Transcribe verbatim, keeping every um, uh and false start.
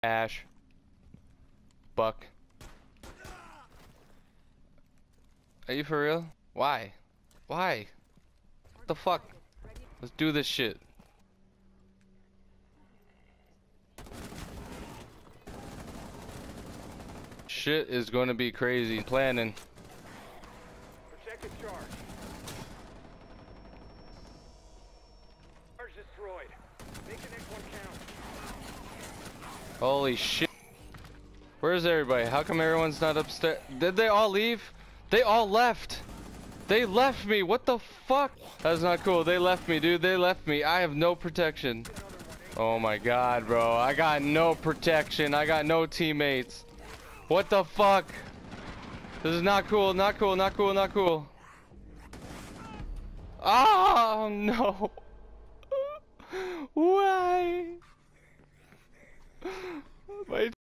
Ash. Buck. Are you for real? Why? Why? What the fuck? Let's do this shit. Shit is going to be crazy. Planning. Protected charge. Charge destroyed. Make the next one count. Holy shit. Where's everybody? How come everyone's not upstairs? Did they all leave? They all left. They left me. What the fuck? That's not cool. They left me, dude. They left me. I have no protection. Oh my god, bro. I got no protection. I got no teammates. What the fuck? This is not cool. Not cool. Not cool. Not cool. Oh no. Why? My